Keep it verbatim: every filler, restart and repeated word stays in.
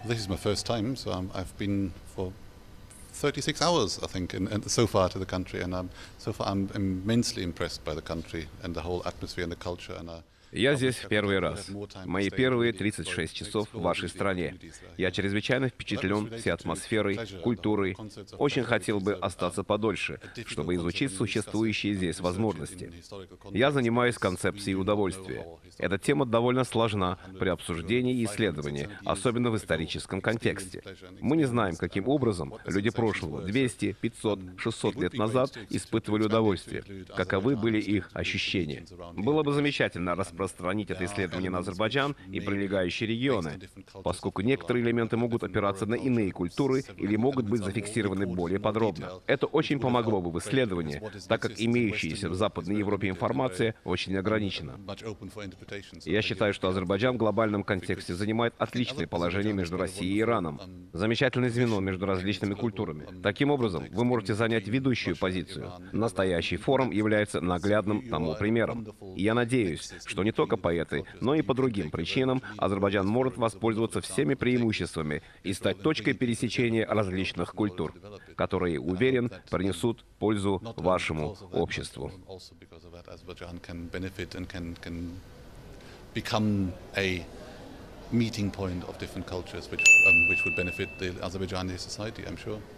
This is my first time, so um, I've been for thirty-six hours, I think, in, in, so far to the country, and um, so far I'm immensely impressed by the country and the whole atmosphere and the culture. And uh, Я здесь в первый раз. Мои первые тридцать шесть часов в вашей стране. Я чрезвычайно впечатлен всей атмосферой, культурой. Очень хотел бы остаться подольше, чтобы изучить существующие здесь возможности. Я занимаюсь концепцией удовольствия. Эта тема довольно сложна при обсуждении и исследовании, особенно в историческом контексте. Мы не знаем, каким образом люди прошлого двести, пятьсот, шестьсот лет назад испытывали удовольствие, каковы были их ощущения. Было бы замечательно распространить это исследование на Азербайджан и прилегающие регионы, поскольку некоторые элементы могут опираться на иные культуры или могут быть зафиксированы более подробно. Это очень помогло бы в исследовании, так как имеющаяся в Западной Европе информация очень ограничена. Я считаю, что Азербайджан в глобальном контексте занимает отличное положение между Россией и Ираном. Замечательное звено между различными культурами. Таким образом, вы можете занять ведущую позицию. Настоящий форум является наглядным тому примером. И я надеюсь, что не только по этой, но и по другим причинам Азербайджан может воспользоваться всеми преимуществами и стать точкой пересечения различных культур, которые, уверен, принесут пользу вашему обществу. Become a meeting point of different cultures, which um, which would benefit the Azerbaijani society, I'm sure.